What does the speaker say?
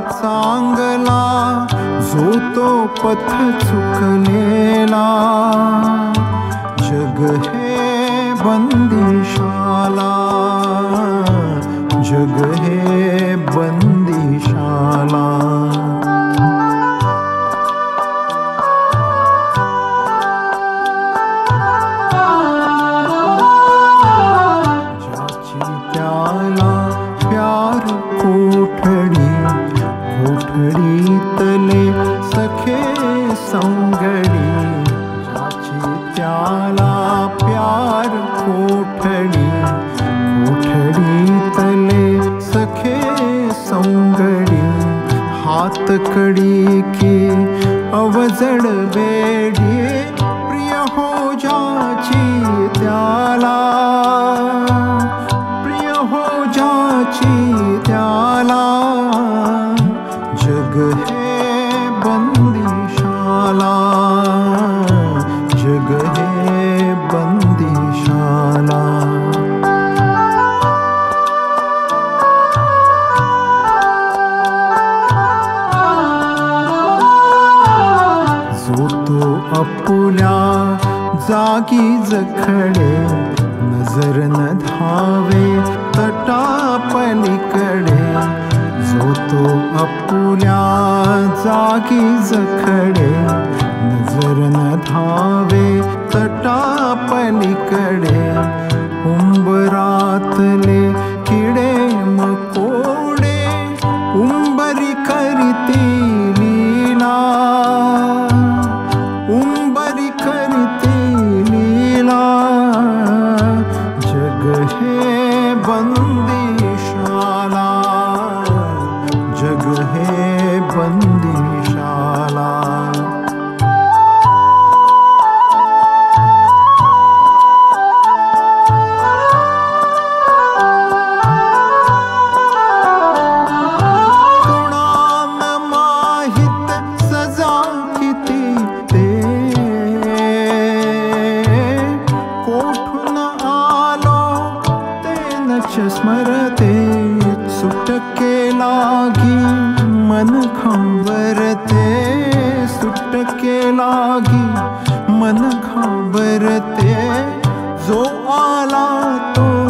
चांगला, जो तो पथ चुकलेला. जग हे बंदिशाला, जग हे बंदिशाला. ज्याची त्याला प्यार कोठडी, कोठडीतले सखे संगडी. ज्याची त्याला प्यार कोठडी, कोठडीतले सखे संगडी. हातकडी की अवजड बेडी, प्रिय हो ज्याची त्याला, प्रिय हो ज्याची त्याला. जग हे बंदिशाला, जग हे बंदिशाला. जो तो आपुल्या जागी जखडे, नजर न धावे तटापलीकडे. जो तो आपुल्या जागी जखडे, नजर न धावे तटापलीकडे. उंबरातले किडे मकोडे, उंबरी करीती लीला, उंबरी करती लीला. जग हे बंदिशाला, जग हे बंदिशाला. कोणाला माहित सजा किती ते, कोठून आलो ते नच स्मरते. सुटके लागी मन घाबरते, सुटके लागी मन घाबरते. जो आला तो